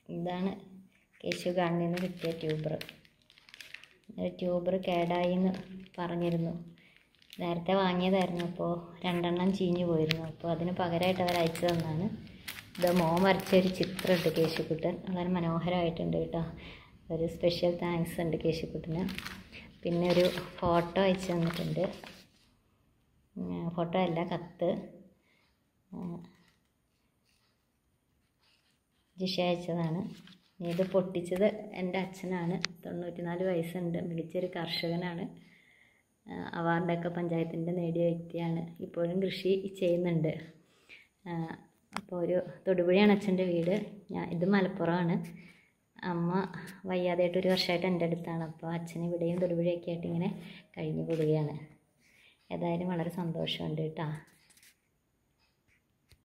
ഇതാണ് കേശു ഗാർഡനിൽ നിന്ന് കിട്ടിയ ട്യൂബർ കേടായി എന്ന് പറഞ്ഞിരുന്നു. നേരത്തെ വാങ്ങിയതായിരുന്നു, അപ്പോൾ 2 എണ്ണം ചീഞ്ഞു പോയിരുന്നു. അപ്പോൾ അതിന് പകരമായിട്ട് അവർ അയച്ചു തന്നാണ്. ഇത് മോൻ വരച്ചൊരു ചിത്രമുണ്ട് കേശുക്കുട്ടൻ, വളരെ മനോഹരമായിട്ടുണ്ട് കേട്ടോ. ഒരു സ്പെഷ്യൽ താങ്ക്സ് ഉണ്ട് കേശുക്കുട്ടന്. പിന്നെ ഒരു ഫോട്ടോ അയച്ചു തന്നിട്ടുണ്ട്. ഫോട്ടോ അല്ല, കത്ത് ജിഷ അയച്ചതാണ്. ഇത് പൊട്ടിച്ചത് എൻ്റെ അച്ഛനാണ്. 94 വയസ്സുണ്ട്, മികച്ചൊരു കർഷകനാണ്. അവാർഡൊക്കെ പഞ്ചായത്തിൻ്റെ നേടിയ വ്യക്തിയാണ്. ഇപ്പോഴും കൃഷി ചെയ്യുന്നുണ്ട്. അപ്പോൾ ഒരു തൊടുപുഴയാണ് അച്ഛൻ്റെ വീട്. ഇത് മലപ്പുറമാണ്. അമ്മ വയ്യാതായിട്ട് 1 വർഷമായിട്ട് എൻ്റെ അടുത്താണ്. അപ്പോൾ അച്ഛൻ ഇവിടെയും തൊടുപുഴയൊക്കെ ആയിട്ട് ഇങ്ങനെ കഴിഞ്ഞു കൂടുകയാണ്. ഏതായാലും വളരെ സന്തോഷമുണ്ട് കേട്ടോ.